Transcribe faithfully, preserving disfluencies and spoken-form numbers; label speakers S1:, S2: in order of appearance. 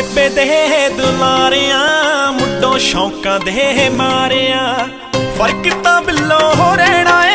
S1: ਬਾਬੇ ਦੇ ਦੁਲਾਰਿਆਂ ਮੁੱਢੋਂ ਸ਼ੌਂਕਾਂ ਦੇ ਮਾਰਿਆਂ। ਫਰਕ ਤਾਂ ਬਿੱਲੋ ਹੋ ਰਹਿਣਾ